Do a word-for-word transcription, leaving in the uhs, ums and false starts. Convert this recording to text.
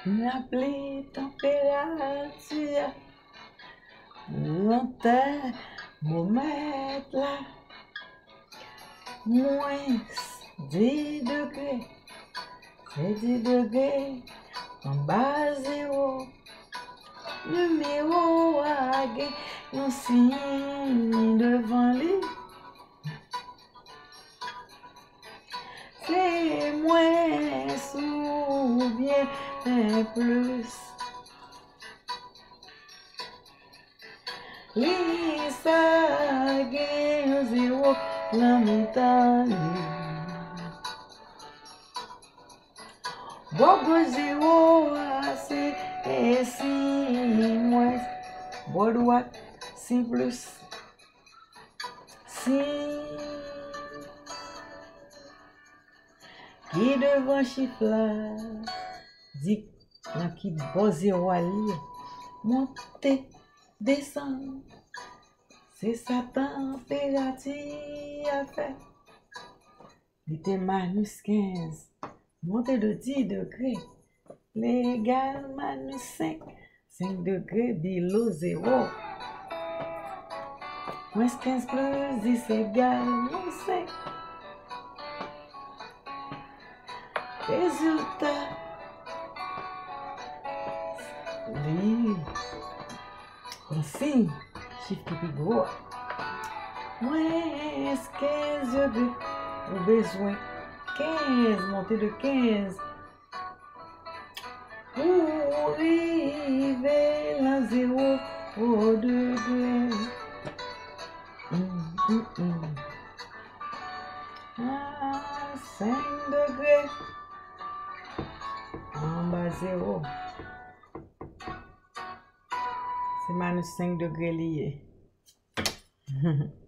M'appelez température, longtemps, momètre là, moins dix degrés, c'est dix degrés, en bas zéro, numéro à gagner, on signe devant lui. C'est moins ou bien plus. Lisa gagne zéro la montagne. Bobo zéro c'est et si moins. Bois droit si plus. Si qui devant chiffre là dit qui bon zéro à lire monter descendre c'est sa température à faire il était minus quinze monter de dix degrés légal minus cinq cinq degrés below zéro moins quinze plus dix égale moins cinq. Résultat, oui, on signe, chiffre qui est gros. Moins quinze degrés, au besoin quinze, montée de quinze. Pour arriver à zéro au degré. Hum, hum, hum. À cinq degrés. En bas zéro. C'est minus cinq degrés lié.